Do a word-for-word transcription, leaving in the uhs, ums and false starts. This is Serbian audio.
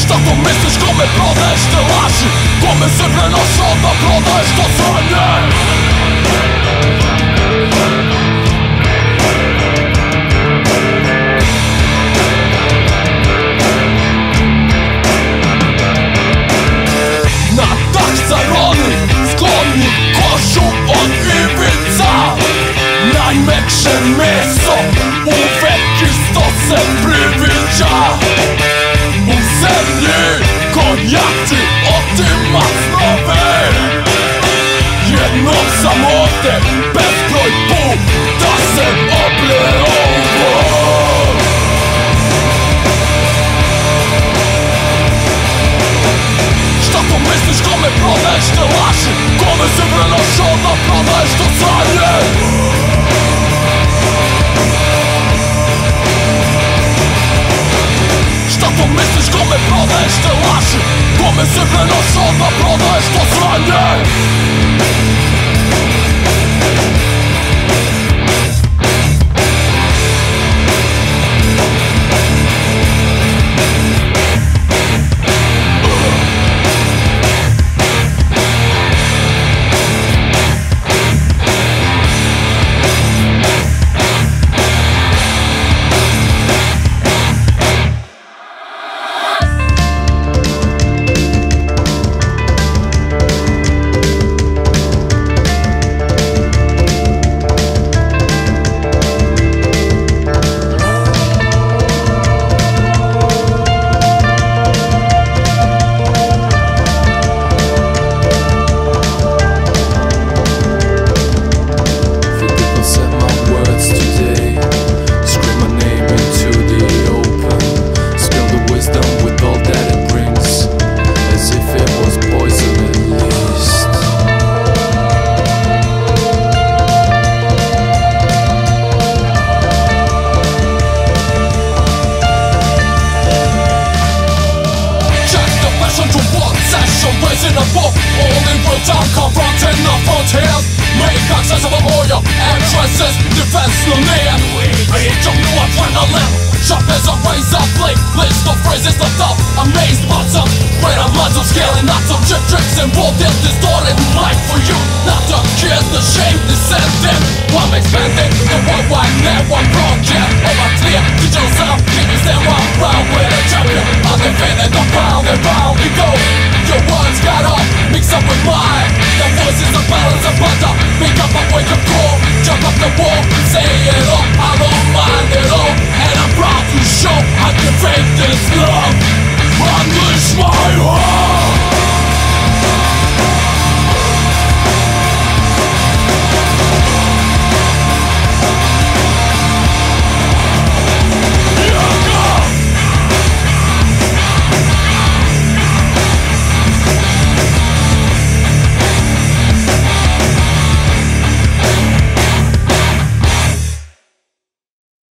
Šta to misliš, kome prodaješ te laži? Kome se prenošao da prodaješ to sranje? Na takca roni, zgodni košu od ivica. Najmekše meso uvek isto se priviđa. U zemlji koja ti otima snove. Jednom sam ovde bezbroj puta se obljeovo. Šta to misliš, kome prodaješ te laži? Kome se prenošao da prodaješ to sranje? Šta to misliš, kome prodaješ te laži? Kome se prenošao da prodaješ to sranje? Say it.